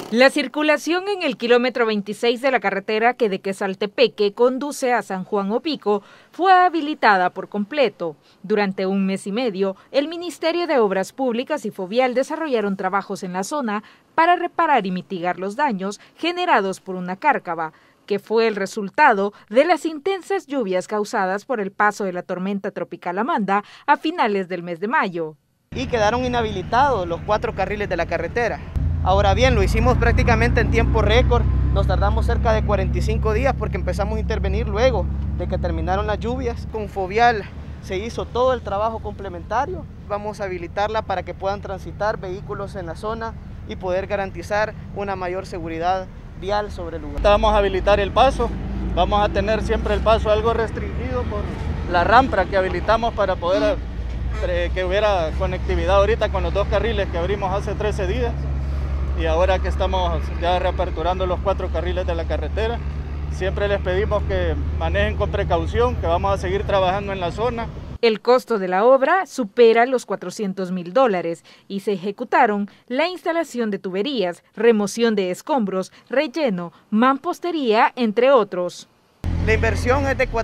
La circulación en el kilómetro 26 de la carretera que de Quesaltepeque conduce a San Juan Opico fue habilitada por completo. Durante un mes y medio, el Ministerio de Obras Públicas y Fovial desarrollaron trabajos en la zona para reparar y mitigar los daños generados por una cárcava, que fue el resultado de las intensas lluvias causadas por el paso de la tormenta tropical Amanda a finales del mes de mayo. Y quedaron inhabilitados los 4 carriles de la carretera. Ahora bien, lo hicimos prácticamente en tiempo récord, nos tardamos cerca de 45 días porque empezamos a intervenir luego de que terminaron las lluvias. Con Fovial se hizo todo el trabajo complementario, vamos a habilitarla para que puedan transitar vehículos en la zona y poder garantizar una mayor seguridad vial sobre el lugar. Vamos a habilitar el paso, vamos a tener siempre el paso algo restringido por la rampa que habilitamos para poder que hubiera conectividad ahorita con los 2 carriles que abrimos hace 13 días. Y ahora que estamos ya reaperturando los 4 carriles de la carretera, siempre les pedimos que manejen con precaución, que vamos a seguir trabajando en la zona. El costo de la obra supera los $400,000 y se ejecutaron la instalación de tuberías, remoción de escombros, relleno, mampostería, entre otros. La inversión es de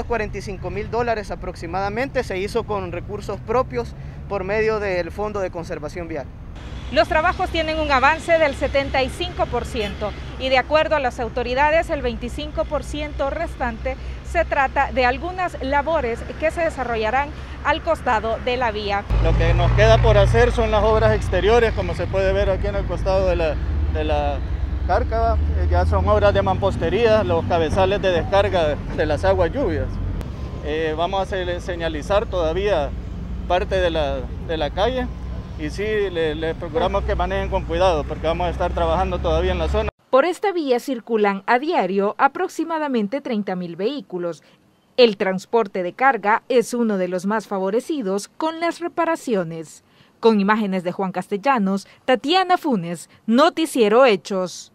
$445,000 aproximadamente, se hizo con recursos propios por medio del Fondo de Conservación Vial. Los trabajos tienen un avance del 75% y de acuerdo a las autoridades el 25% restante se trata de algunas labores que se desarrollarán al costado de la vía. Lo que nos queda por hacer son las obras exteriores, como se puede ver aquí en el costado de la cárcava. Ya son obras de mampostería, los cabezales de descarga de las aguas lluvias. Vamos a señalizar todavía parte de la calle. Y sí, les procuramos que manejen con cuidado porque vamos a estar trabajando todavía en la zona. Por esta vía circulan a diario aproximadamente 30,000 vehículos. El transporte de carga es uno de los más favorecidos con las reparaciones. Con imágenes de Juan Castellanos, Tatiana Funes, Noticiero Hechos.